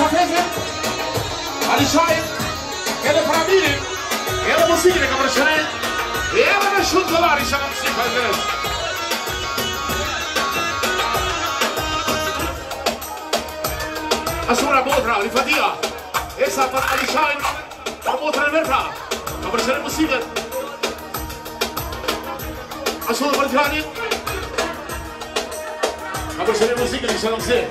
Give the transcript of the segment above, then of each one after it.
Safete, Alishai, ele para mim, ela música que aparece, ela me chuta lá, Alishai, não se faz isso. A sua botra, ali fatia, essa para Alishai, a botra verta, aparece a música. A sua partida, aparece a música, Alishai, não sei.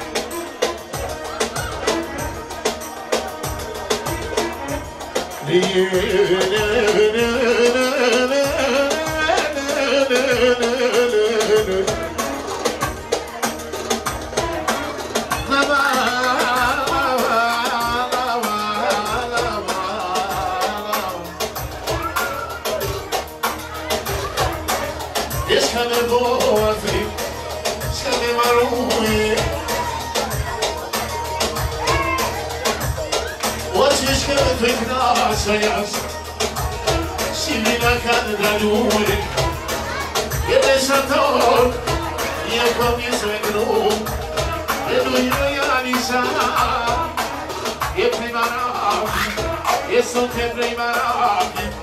Silina Cangalure, e Desator, e a comienzo en Gru, e Luianisa, e Primara, e Sonte Primara,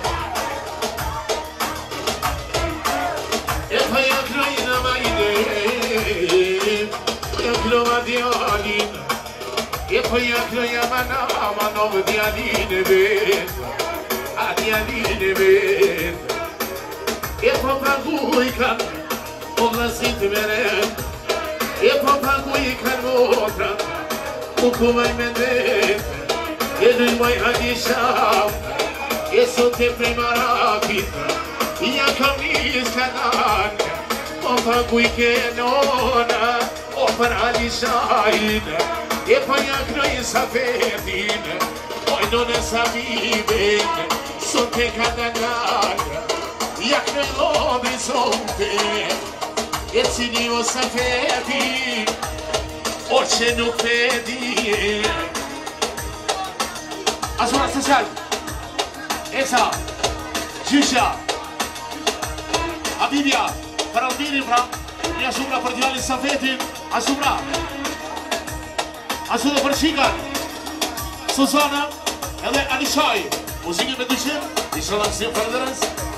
e poi a Croina Maide, e Croma di Olin. E poi a Croiamana, ma non di Aline Vento, di Aline Vento. E papà Guica, con la Sintmere, e papà Guica Motra, con come Mendete, e lui mai Hadisha, e Sotte Primaraki, e a Camisca Nana, papà Guica Nona, o per Hadisha. E poi a noi sapete, poi non ne sapete, sono che cadanaga, e a noi lo bisogna, e se non sapete, o ce non vedi. A sua special, essa, Gisha, a Biblia, para o Biblia, e a sua partida de sapete, a sua. Assuda Pershigan, Susana, ela é Alishai, música Medicine, e Salansim Federas.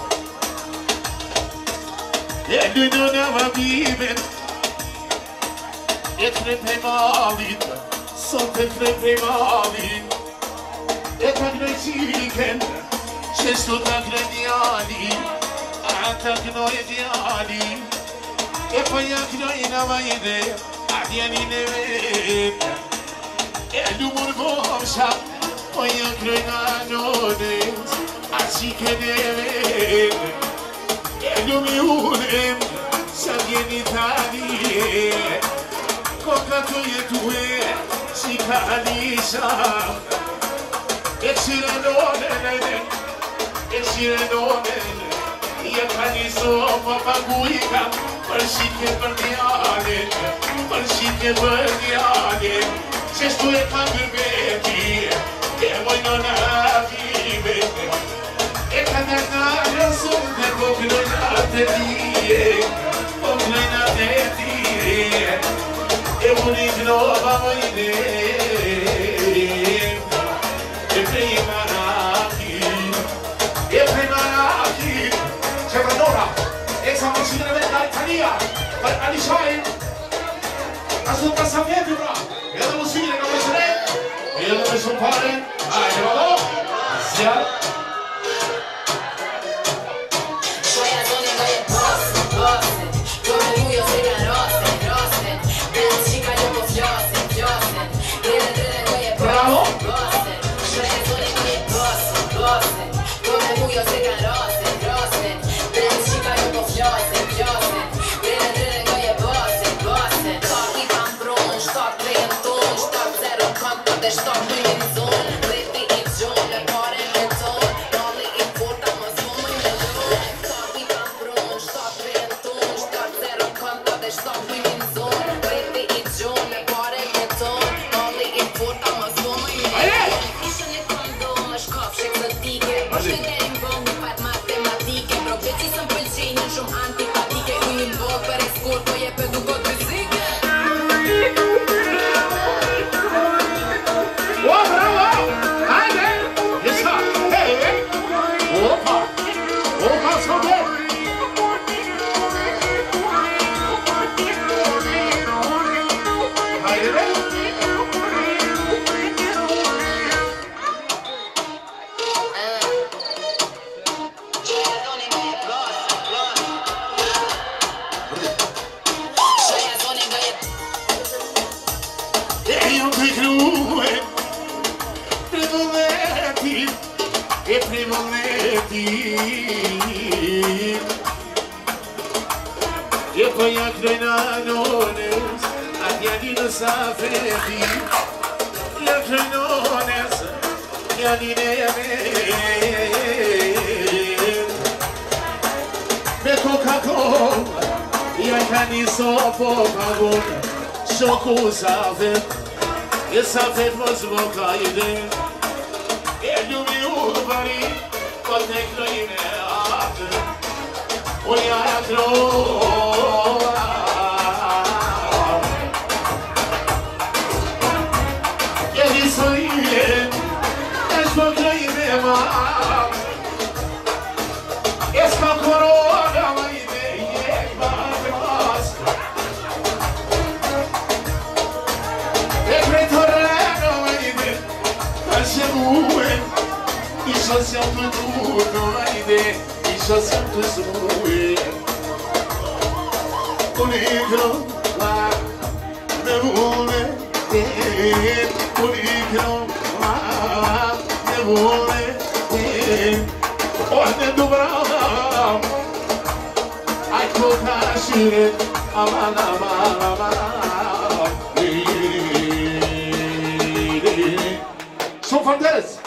Ele não vai viver, é trepe malita, só trepe malita. É que não chicken, chesto da gradiali, ata que não é diali. É panha que não vai ideia, a diali neve. E numur gomsha, oya krenones, así que debe. E numiunem, sabienitadi, coca tuye, si calisa. E sirenone, e a caniso papaguica, parsi che perdiane, parsi che perdiane. Se sto e cambietti, e voglio vivere, e cantare sul tempo che non ha e un'igno va a e prima nati, c'è un'ora, e siamo in Italia, per Alishai, a sua casa vietra. E la música que apareceré, y el beso padre, ahí va, hacia. Bravo. Stop doing zone, baby, it's zone, party in zone. E păia crăinanones, adianino safeti. E crăinones, adianine. Me Coca-Cola, e a caniço popagon, choco safet. E safet mos vocaide. E lumi urbari, poate crăine ate. Oia croa. E risoie, ești mă crăine ma. Ești mă corona mă idee, mă groasă. E pretoreno mă idee, așa bue. Isso sempre tudo vai ver, isso sempre sue. O negro lá, me vole, o negro lá, me vole, ordem do brava, ai tocar xire, amana, São fantásticos.